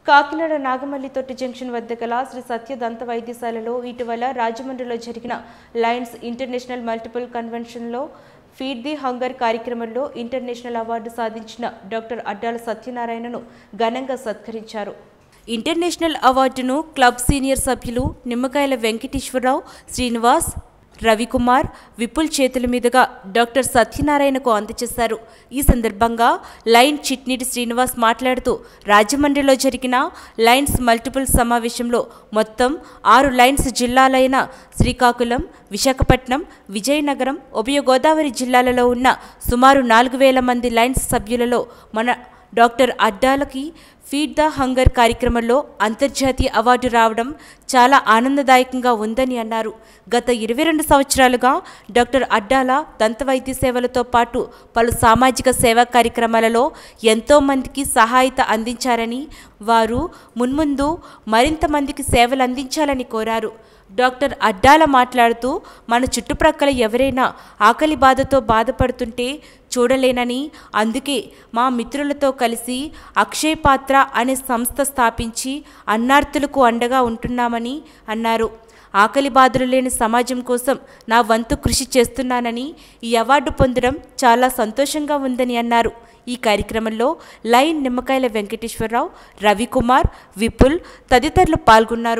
Kakinada నాగమల్లితోటి junction వద్ద గల శ్రీ సత్య దంత వైద్యశాలలో ఇటీవల రాజమండ్రిలో జరిగిన లయన్స్ ఇంటర్నేషనల్ మల్టిపుల్ కన్వెన్షన్లో ఫీడ్ ది హంగర్ కార్యక్రమంలో ఇంటర్నేషనల్ అవార్డు సాధించిన డాక్టర్ అడ్డాల సత్యనారాయణను ఘనంగా సత్కరించారు. ఇంటర్నేషనల్ అవార్డును క్లబ్ సీనియర్ సభ్యులు నిమ్మకాయల వెంకటేశ్వరరావు, శ్రీనివాస్, రవికుమార్, విపుల్ చేతుల మీదుగా డాక్టర్ సత్యనారాయణకు అందజేశారు. ఈ సందర్భంగా లయన్ చిట్నీటి శ్రీనివాస్ మాట్లాడుతూ రాజమండ్రిలో జరిగిన లయన్స్ మల్టిపుల్ సమావేశంలో మొత్తం 6 లయన్స్ జిల్లాలైన శ్రీకాకుళం, విశాఖపట్నం, విజయనగరం, ఉభయ గోదావరి జిల్లాలలో ఉన్న సుమారు 4000 మంది లయన్స్ సభ్యులలో మన డాక్టర్ అడ్డాలకి ఫీడ్ ద హంగర్ కార్యక్రమంలో అంతర్జాతీయ అవార్డు రావడం చాలా ఆనందదాయకంగా ఉందని అన్నారు. గత 22 సంవత్సరాలుగా డాక్టర్ అడ్డాల దంత వైద్య సేవలతో పాటు పలు సామాజిక సేవా కార్యక్రమాలలో ఎంతోమందికి సహాయత అందించారని, వారు మున్ముందు మరింత మందికి సేవలు అందించాలని కోరారు. డాక్టర్ అడ్డాల మాట్లాడుతూ మన చుట్టుప్రక్కల ఎవరైనా ఆకలి బాధతో బాధపడుతుంటే చూడలేనని, అందుకే మా మిత్రులతో కలిసి అక్షయ్ పాత్ర అనే సంస్థ స్థాపించి అన్నార్తులకు అండగా ఉంటున్నామని అన్నారు. ఆకలి బాధలు లేని సమాజం కోసం నా వంతు కృషి చేస్తున్నానని, ఈ అవార్డు పొందడం చాలా సంతోషంగా ఉందని అన్నారు. ఈ కార్యక్రమంలో లయన్ నిమ్మకాయల వెంకటేశ్వరరావు, రవికుమార్, విపుల్ తదితరులు పాల్గొన్నారు.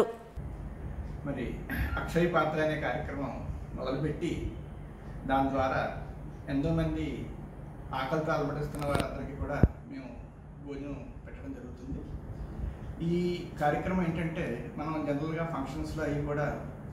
మరి అక్షయ్ పాత్ర అనే కార్యక్రమం మొదలుపెట్టి దాని ద్వారా ఎంతోమంది ఆకలితో అలమటిస్తున్న వారందరికీ కూడా మేము భోజనం పెట్టడం జరుగుతుంది. ఈ కార్యక్రమం ఏంటంటే మనం జనరల్గా ఫంక్షన్స్లో అవి కూడా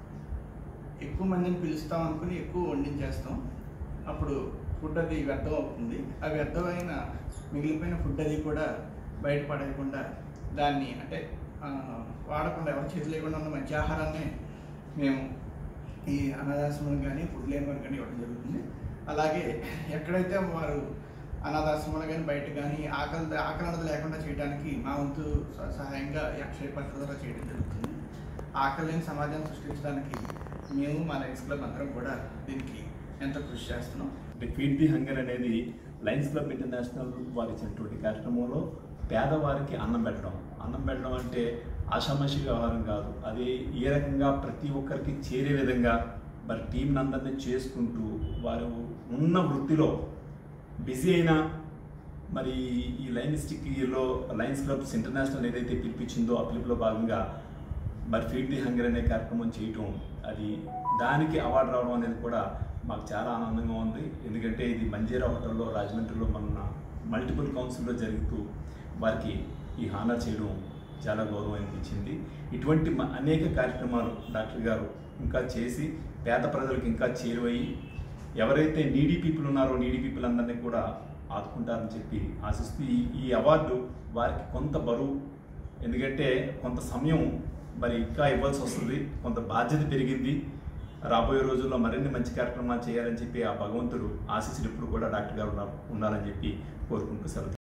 ఎక్కువ మందిని పిలుస్తాం అనుకుని ఎక్కువ వండించేస్తాం. అప్పుడు ఫుడ్ అది వ్యర్థం అవుతుంది. ఆ వ్యర్థమైన మిగిలిపోయిన ఫుడ్ అది కూడా బయటపడకుండా దాన్ని అంటే వాడకుండా ఎవరి చేతి లేకుండా ఉన్న మంచి ఆహారాన్ని మేము ఈ అనాథాశ్రమం కానీ ఫుడ్ లేని వారికి కానీ ఇవ్వడం జరుగుతుంది. అలాగే ఎక్కడైతే వారు అనాథాశ్రమాలు కానీ బయట కానీ ఆకలి లేకుండా చేయడానికి మా వంతు సహాయంగా అక్షయ పాత్ర ద్వారా చేయడం జరుగుతుంది. ఆకలి లేని సమాజాన్ని సృష్టించడానికి మేము మా లయన్స్ క్లబ్ అందరం కూడా దీనికి ఎంతో కృషి చేస్తున్నాం. ఫీడ్ ది హంగర్ అనేది లయన్స్ క్లబ్ ఇంటర్నేషనల్ వారు ఇచ్చినటువంటి కార్యక్రమంలో పేదవారికి అన్నం పెట్టడం అంటే ఆషామాషి వ్యవహారం కాదు. అది ఏ రకంగా ప్రతి ఒక్కరికి చేరే విధంగా మరి టీంని అందరినీ చేసుకుంటూ వారు ఉన్న వృత్తిలో బిజీ అయినా మరి ఈ లయనిస్టిక్లో లయన్స్ క్లబ్స్ ఇంటర్నేషనల్ ఏదైతే పిలిపించిందో ఆ పిలుపులో భాగంగా మరి ఫీడ్ ది హంగర్ అనే కార్యక్రమం చేయటం, అది దానికి అవార్డు రావడం అనేది కూడా మాకు చాలా ఆనందంగా ఉంది. ఎందుకంటే ఇది మంజీరా హోటల్లో రాజమండ్రిలో మన మల్టిపుల్ కౌన్సిల్లో జరుగుతూ వారికి ఈ హానర్ చేయడం చాలా గౌరవం అనిపించింది. ఇటువంటి అనేక కార్యక్రమాలు డాక్టర్ గారు ఇంకా చేసి పేద ప్రజలకు ఇంకా చేరువయ్యి ఎవరైతే నీడీ పీపుల్ ఉన్నారో నీడీ పీపుల్ అందరినీ కూడా ఆదుకుంటారని చెప్పి ఆశిస్తూ ఈ అవార్డు వారికి కొంత బరువు, ఎందుకంటే కొంత సమయం మరి ఇంకా ఇవ్వాల్సి వస్తుంది, కొంత బాధ్యత పెరిగింది. రాబోయే రోజుల్లో మరిన్ని మంచి కార్యక్రమాలు చేయాలని చెప్పి ఆ భగవంతుడు ఆశీస్సులు ఎప్పుడు కూడా డాక్టర్ గారు ఉండాలని చెప్పి కోరుకుంటూ సెలవు.